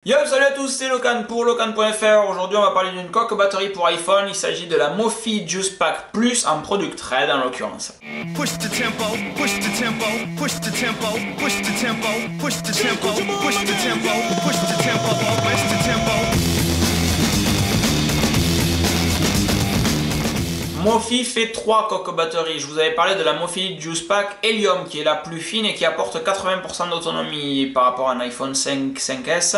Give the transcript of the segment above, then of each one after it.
Yo, salut à tous, c'est Locan pour Locan.fr. Aujourd'hui, on va parler d'une coque batterie pour iPhone. Il s'agit de la Mophie Juice Pack Plus en Product Red en l'occurrence. Push the tempo, push the tempo, push the tempo, push the tempo, push the tempo, push the tempo, push the tempo, push the tempo. Mophie fait 3 coques batteries. Je vous avais parlé de la Mophie Juice Pack Helium qui est la plus fine et qui apporte 80% d'autonomie par rapport à un iPhone 5, 5S.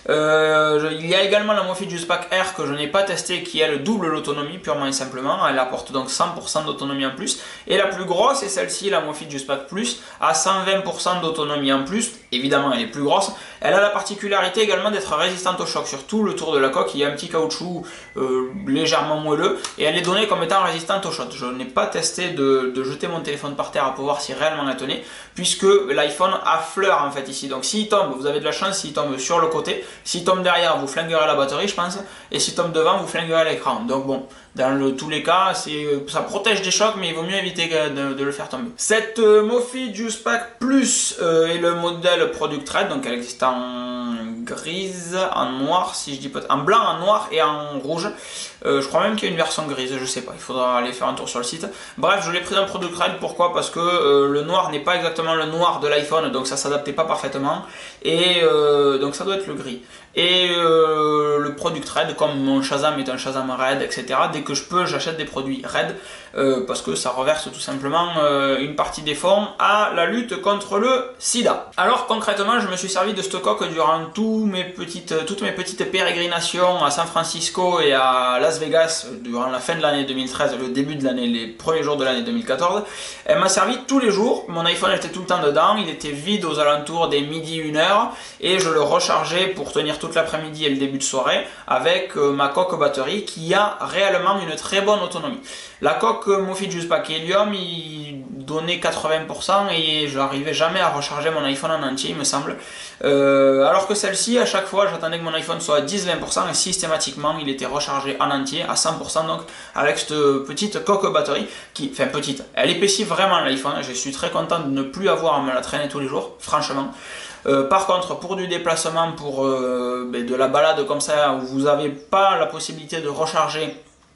Il y a également la Mophie Juice Pack Air que je n'ai pas testé qui elle double l'autonomie purement et simplement. Elle apporte donc 100% d'autonomie en plus. Et la plus grosse est celle-ci, la Mophie Juice Pack Plus, à 120% d'autonomie en plus. Évidemment elle est plus grosse. Elle a la particularité également d'être résistante au choc. Sur tout le tour de la coque il y a un petit caoutchouc légèrement moelleux et elle est donnée comme étant résistante au choc. Je n'ai pas testé de jeter mon téléphone par terre pour voir si réellement elle tenait, puisque l'iPhone affleure en fait ici. Donc s'il tombe, vous avez de la chance s'il tombe sur le côté. S'il tombe derrière, vous flinguerez la batterie je pense, et s'il tombe devant, vous flinguerez l'écran. Donc bon, dans tous les cas, ça protège des chocs, mais il vaut mieux éviter de le faire tomber. Cette Mophie Juice Pack Plus est le modèle Product Red, donc elle existe en grise, en noir, si je dis pas, en blanc, en noir et en rouge. Je crois même qu'il y a une version grise, je sais pas, il faudra aller faire un tour sur le site. Bref, je l'ai pris dans Product Red, pourquoi? Parce que le noir n'est pas exactement le noir de l'iPhone, donc ça s'adaptait pas parfaitement, et donc ça doit être le gris. Et le Product Red, comme mon Shazam est un Shazam Red, etc., dès que je peux, j'achète des produits Red, parce que ça reverse tout simplement une partie des fonds à la lutte contre le sida. Alors concrètement, je me suis servi de cette coque durant toutes mes petites pérégrinations à San Francisco et à Las Vegas durant la fin de l'année 2013, le début de l'année, les premiers jours de l'année 2014. Elle m'a servi tous les jours, mon iPhone était tout le temps dedans, il était vide aux alentours des midi 1h, et je le rechargeais pour tenir toute l'après-midi et le début de soirée avec ma coque batterie qui a réellement une très bonne autonomie. La coque Mophie Juice Pack Helium, il donnait 80% et je n'arrivais jamais à recharger mon iPhone en entier, il me semble. Alors que celle-ci, à chaque fois, j'attendais que mon iPhone soit à 10-20% et systématiquement, il était rechargé en entier à 100%, donc avec cette petite coque batterie qui, enfin petite, elle épaissit vraiment l'iPhone. Je suis très content de ne plus avoir à me la traîner tous les jours, franchement. Par contre, pour du déplacement, pour de la balade comme ça, où vous n'avez pas la possibilité de recharger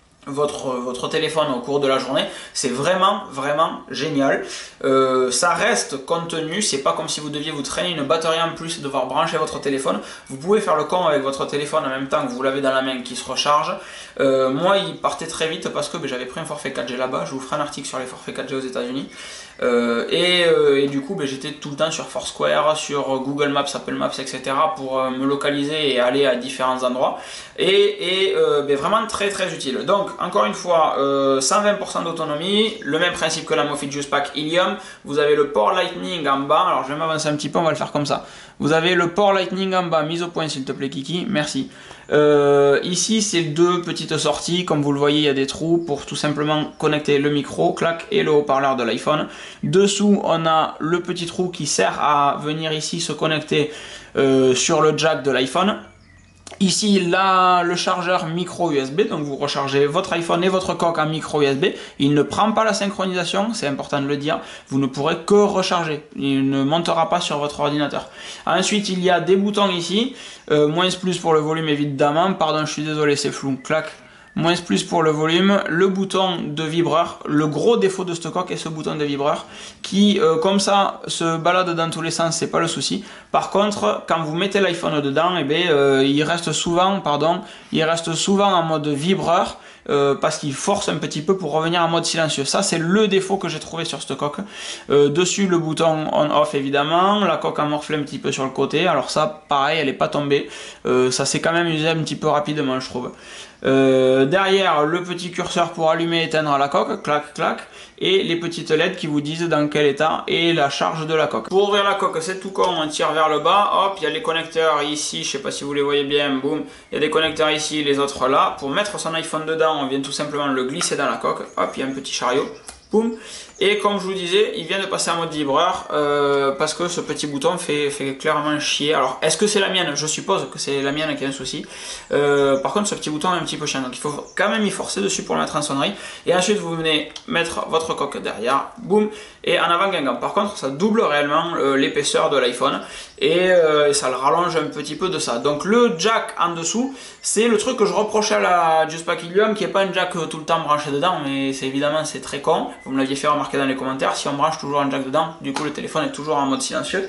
votre téléphone au cours de la journée, c'est vraiment génial. Ça reste contenu, c'est pas comme si vous deviez vous traîner une batterie en plus et devoir brancher votre téléphone. Vous pouvez faire le con avec votre téléphone en même temps que vous l'avez dans la main qui se recharge. Moi il partait très vite parce que j'avais pris un forfait 4G là-bas. Je vous ferai un article sur les forfaits 4G aux États-Unis. Et du coup j'étais tout le temps sur Foursquare, sur Google Maps, Apple Maps, etc. pour me localiser et aller à différents endroits. Et vraiment très utile. Donc encore une fois, 120% d'autonomie, le même principe que la Mophie Juice Pack Helium. Vous avez le port Lightning en bas. Alors je vais m'avancer un petit peu, on va le faire comme ça. Vous avez le port Lightning en bas, mise au point s'il te plaît Kiki, merci. Ici c'est deux petites sorties, comme vous le voyez il y a des trous pour tout simplement connecter le micro, clac, et le haut-parleur de l'iPhone. Dessous on a le petit trou qui sert à venir ici se connecter sur le jack de l'iPhone. Ici, là, le chargeur micro USB, donc vous rechargez votre iPhone et votre coque en micro USB. Il ne prend pas la synchronisation, c'est important de le dire. Vous ne pourrez que recharger. Il ne montera pas sur votre ordinateur. Ensuite, il y a des boutons ici. Moins plus pour le volume, évidemment. Pardon, je suis désolé, c'est flou. Clac. Moins plus pour le volume, le bouton de vibreur. Le gros défaut de ce coque est ce bouton de vibreur qui, comme ça, se balade dans tous les sens, c'est pas le souci. Par contre, quand vous mettez l'iPhone dedans, il reste souvent en mode vibreur. Parce qu'il force un petit peu pour revenir en mode silencieux. Ça c'est le défaut que j'ai trouvé sur cette coque. Dessus le bouton on-off évidemment, la coque a morflé un petit peu sur le côté, alors ça pareil elle n'est pas tombée, ça s'est quand même usé un petit peu rapidement je trouve. Derrière le petit curseur pour allumer et éteindre la coque, clac clac, et les petites LED qui vous disent dans quel état est la charge de la coque. Pour ouvrir la coque c'est tout con, on tire vers le bas, hop, il y a les connecteurs ici, je sais pas si vous les voyez bien, boum, il y a des connecteurs ici, les autres là. Pour mettre son iPhone dedans, on vient tout simplement le glisser dans la coque, hop, il y a un petit chariot, boum, Et comme je vous disais, il vient de passer en mode vibreur parce que ce petit bouton fait clairement chier. Alors est-ce que c'est la mienne? Je suppose que c'est la mienne qui a un souci. Par contre ce petit bouton est un petit peu chiant, donc il faut quand même y forcer dessus pour le mettre en sonnerie. Et ensuite vous venez mettre votre coque derrière, boum, et en avant Guingamp. Par contre ça double réellement l'épaisseur de l'iPhone et ça le rallonge un petit peu de ça. Donc le jack en dessous, c'est le truc que je reprochais à la Juicepak Helium, qui n'est pas un jack tout le temps branché dedans, mais c'est évidemment c'est très con. Vous me l'aviez fait remarquer dans les commentaires, si on branche toujours un jack dedans, du coup le téléphone est toujours en mode silencieux.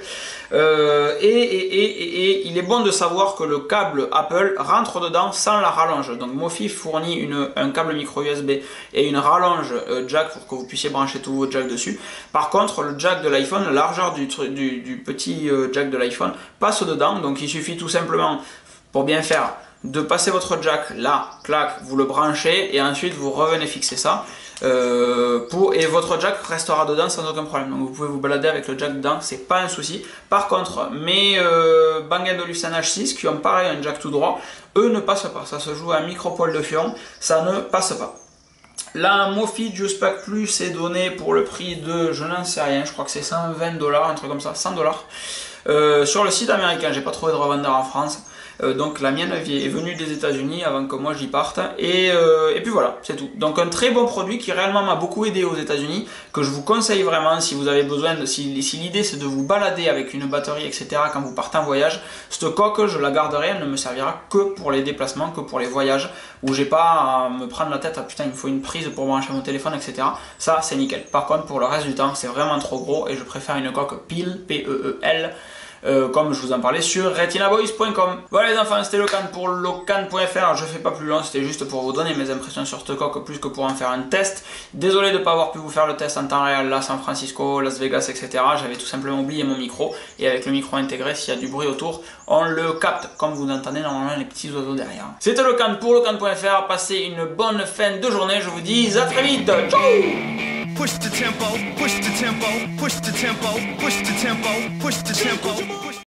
Et il est bon de savoir que le câble Apple rentre dedans sans la rallonge. Donc Mofi fournit un câble micro USB et une rallonge jack pour que vous puissiez brancher tous vos jacks dessus. Par contre le jack de l'iPhone, la largeur du petit jack de l'iPhone passe dedans, donc il suffit tout simplement, pour bien faire, de passer votre jack là, clac, vous le branchez et ensuite vous revenez fixer ça et votre jack restera dedans sans aucun problème. Donc vous pouvez vous balader avec le jack dedans, c'est pas un souci. Par contre mes Bang & Olufsen H6 qui ont pareil un jack tout droit, eux ne passent pas, ça se joue à micro poil de fion, ça ne passe pas. La Mofi Juicepak Plus est donnée pour le prix de, je n'en sais rien, je crois que c'est 120 $, un truc comme ça, 100 $. Sur le site américain, j'ai pas trouvé de revendeur en France. Donc la mienne est venue des États-Unis avant que moi j'y parte. Et puis voilà, c'est tout. Donc un très bon produit qui réellement m'a beaucoup aidé aux États-Unis, que je vous conseille vraiment si vous avez besoin de. Si l'idée c'est de vous balader avec une batterie, etc. quand vous partez en voyage, cette coque je la garderai, elle ne me servira que pour les déplacements, que pour les voyages, où j'ai pas à me prendre la tête, ah putain il me faut une prise pour brancher mon téléphone, etc. Ça c'est nickel. Par contre pour le reste du temps c'est vraiment trop gros et je préfère une coque PEEL, P-E-E-L. Comme je vous en parlais sur retinaboys.com. Voilà les enfants, c'était Locan pour locan.fr. Je fais pas plus long, c'était juste pour vous donner mes impressions sur cette coque plus que pour en faire un test. Désolé de ne pas avoir pu vous faire le test en temps réel là, San Francisco, Las Vegas, etc. J'avais tout simplement oublié mon micro et avec le micro intégré, s'il y a du bruit autour, on le capte comme vous entendez normalement les petits oiseaux derrière. C'était Locan pour locan.fr. Passez une bonne fin de journée. Je vous dis à très vite. Ciao. Push the tempo, push the tempo, push the tempo, push the tempo, push the tempo.